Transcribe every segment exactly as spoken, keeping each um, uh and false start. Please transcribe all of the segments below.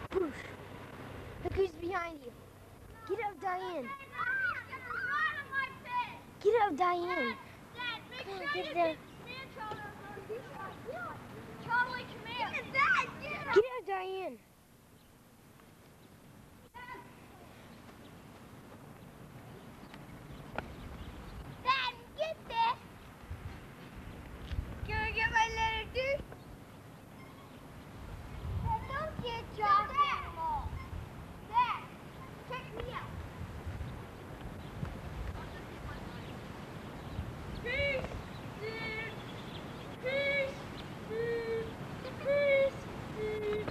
Boosh. Look who's behind you. Get up, Diane. Get up, Diane. Come on, get there. Charlie, come here. Get up, Diane. Dad, get this. Can I get my letter too? Dad, don't get Josh animal. Dad, check me out. Peace, dude. Peace, dude. Peace, dude.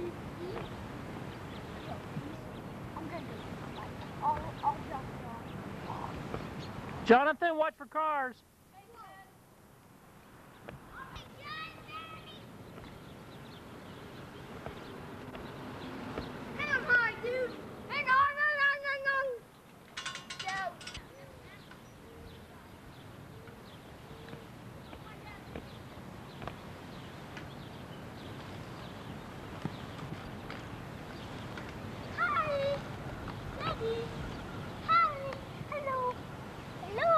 I'm gonna do it. I'll, I'll drop it off. Jonathan, watch for cars. Hang on, hi, dude. Hang on, hang on, hang on. Go. Hi. Maggie. Hi. Hello. Hello.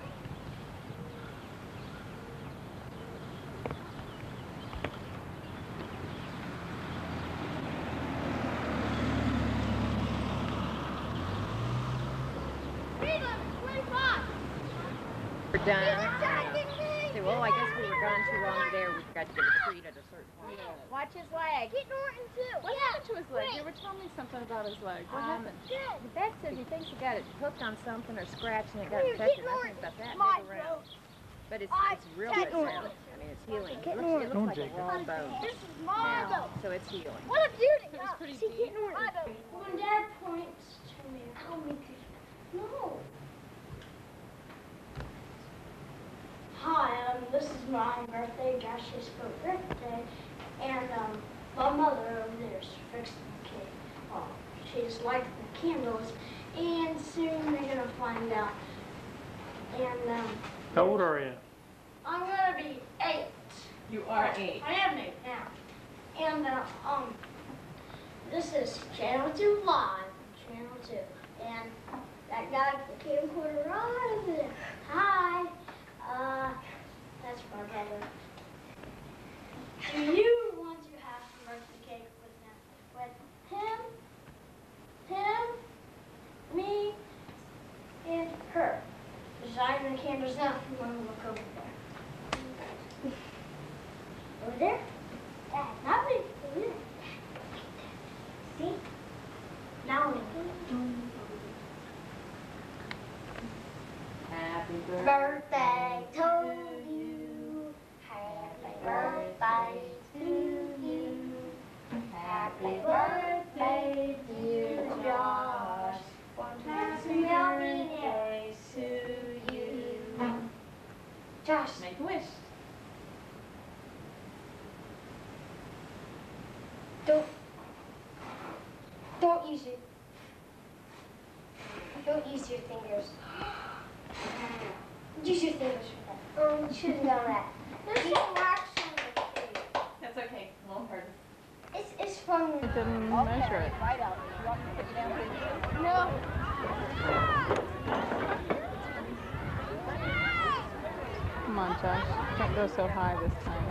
We're done. Say, well, I guess we were gone too long there. We forgot to get a treat at a certain point. Watch his leg. Get Norton too. What yeah. happened to his leg? You were telling me something about his leg. What Um, happened? The vet says he thinks he got it hooked on something or scratched and it got Here, infected. get Nothing Norton. about that. My Move around. But it's, I- it's real get good Norton. sound. I mean, it's healing. It Get looks, Norton. it Don't looks like Jacob. a raw bone This is my now, though. so it's healing. What a beauty. It was pretty See, deep. get Norton. I don't. When Dad points to me, I'll make it. No. Hi, um, this is my birthday, Josh's birthday, and um, my mother over there is fixing the cake. Oh, she just liked the candles, and soon they're gonna find out. And um, How old are you? I'm gonna be eight. You are eight. I am eight now. And uh, um, this is Channel Two Live, Channel Two, and that guy with the camcorder right over there. Hi. Uh, that's my brother. Do you want to have some birthday cake with him? With him, him, me, and her. Designing the candles now. If you want to look over there. Over there? Yeah, not me. Over there. See? Now we Happy birthday to you. Happy birthday to you. Happy birthday, dear Josh. Happy birthday to you. Josh. Make a wish. Don't. Don't use your. Don't use your fingers. Use your fingers for that. Oh, you shouldn't have done that. There's some wax on the cake. That's okay. It won't hurt. It's it's fun. It didn't measure it. No. Come on, Josh. Can't go so high this time.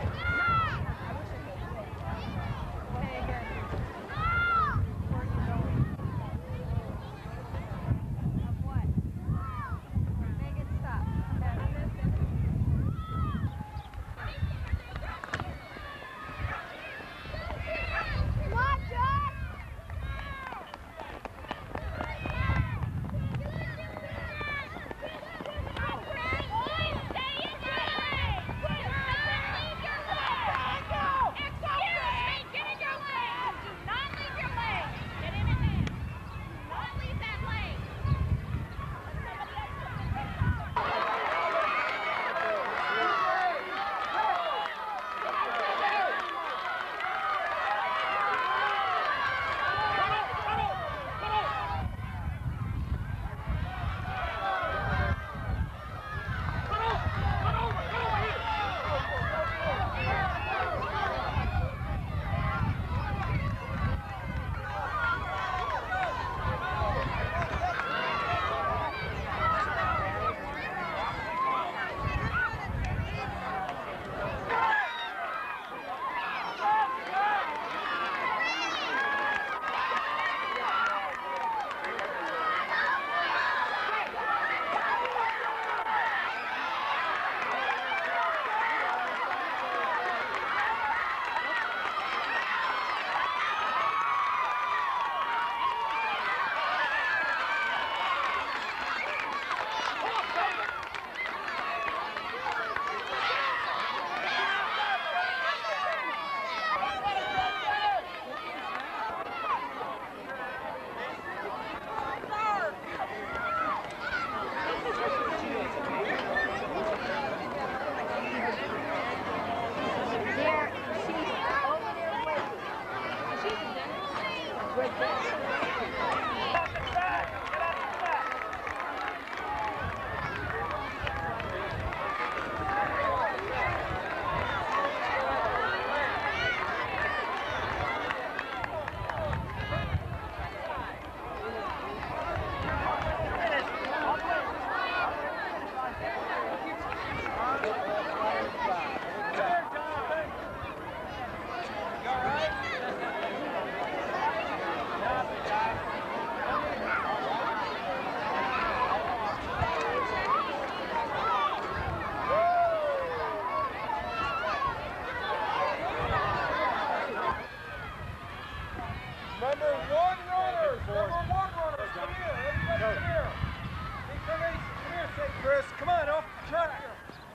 Number one runners! Number one runners! Come here! Everybody come here! Hey, come here, come here, say Chris. Come on, off the track here.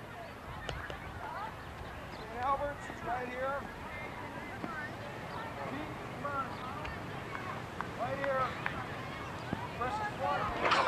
Shane Alberts is right here. Pete, come on. Right here. Precious Water.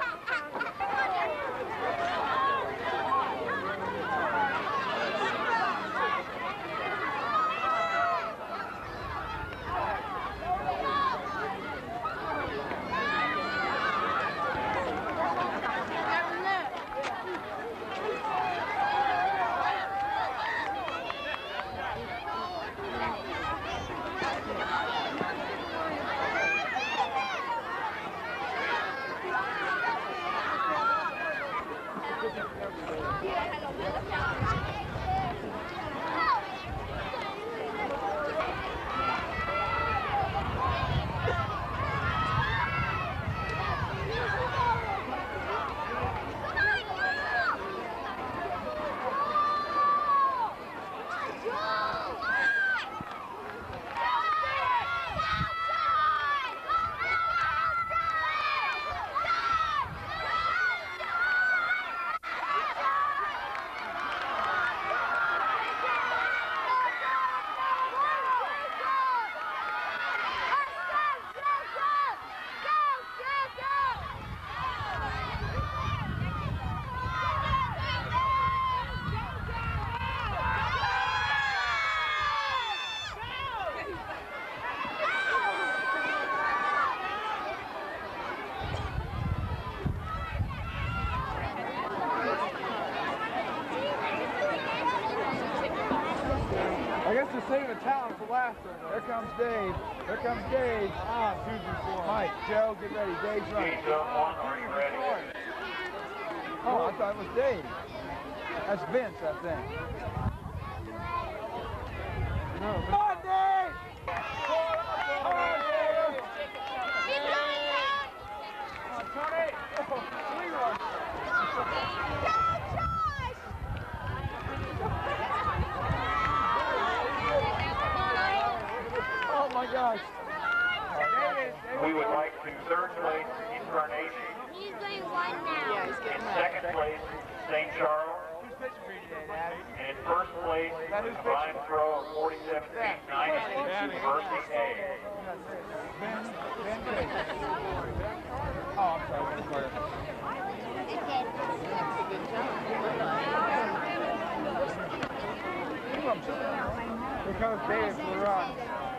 I guess they're saving the talent for last one. Here comes Dave. Here comes Dave. Ah, Susan Ford. Mike, Joe, get ready. Dave's running. one, are you ready? Oh, I thought it was Dave. That's Vince, I think. No. Come on, Dave! Come on, Dave! Come on, Tony! Oh, sweet one. Oh my gosh. We would like to third place Incarnation. He's doing one now. Yeah, he's In getting second place, Saint Charles. Who's pitching for you today, Dad? And in first place, combined throw of forty-seven feet nine inches, Mercy A. Ben, Ben Case. Oh, I'm sorry, Ben Carter. Here comes Dave for the run.